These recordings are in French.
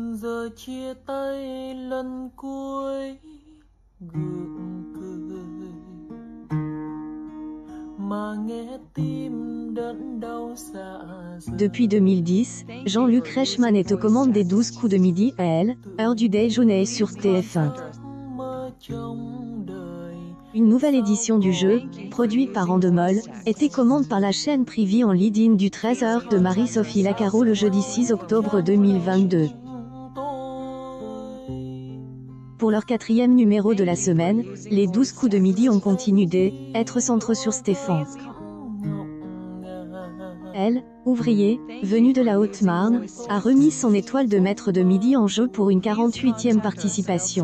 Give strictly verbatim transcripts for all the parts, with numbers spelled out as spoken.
Giờ chia tay lần cuối gượng cười mà nghe tim đớn đau dạ dày. Depuis deux mille dix, Jean-Luc Reichmann est aux commandes des douze coups de midi à elle, heure du déjeuner sur T F un. Une nouvelle édition du jeu, produite par Endemol, était commande par la chaîne privée en lead-in du treize heures de Marie-Sophie Lacaro le jeudi six octobre deux mille vingt-deux. Pour leur quatrième numéro de la semaine, les douze coups de midi ont continué d'être centrés sur Stéphane. Elle, ouvrier, venue de la Haute-Marne, a remis son étoile de maître de midi en jeu pour une quarante-huitième participation.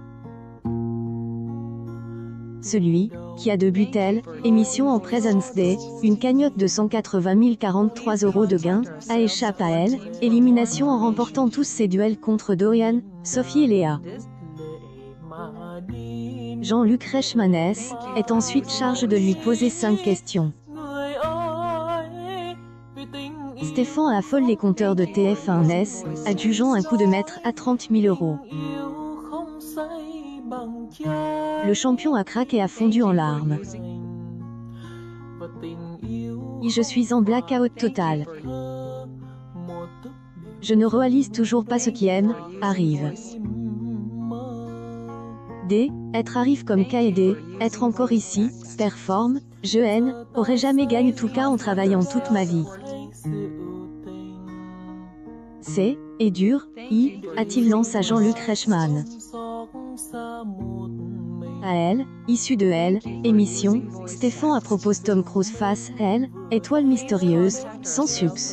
Celui qui a de Butel, émission en Presence Day, une cagnotte de cent quatre-vingt mille quarante-trois euros de gain, a échappé à elle, élimination en remportant tous ses duels contre Dorian, Sophie et Léa. Jean-Luc Reichmann est ensuite chargé de lui poser cinq questions. Stéphane affole les compteurs de T F un S, adjugeant un coup de maître à trente mille euros. Le champion a craqué et a fondu en larmes. Et je suis en blackout total. Je ne réalise toujours pas ce qui aime, arrive. D. Être arrive comme K et D. Être encore ici, performe, je haine, aurais jamais gagné tout cas en travaillant toute ma vie. C. Est dur, I. A-t-il lancé à Jean-Luc Reichmann. À elle, issue de elle, émission, Stéphane a proposé Tom Cruise face elle, étoile mystérieuse, sans subs.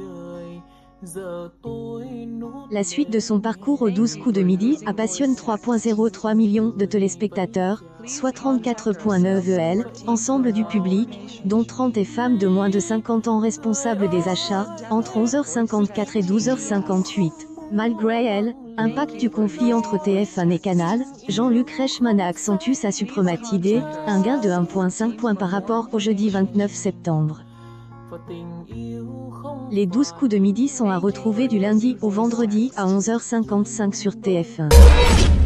La suite de son parcours aux douze coups de midi a passionné trois virgule zéro trois millions de téléspectateurs, soit trente-quatre virgule neuf E L, ensemble du public, dont trente et femmes de moins de cinquante ans responsables des achats, entre onze heures cinquante-quatre et douze heures cinquante-huit. Malgré elle, impact du conflit entre T F un et Canal, Jean-Luc Reichmann a accentué sa suprématie D, un gain de un virgule cinq points par rapport au jeudi vingt-neuf septembre. Les douze coups de midi sont à retrouver du lundi au vendredi à onze heures cinquante-cinq sur T F un.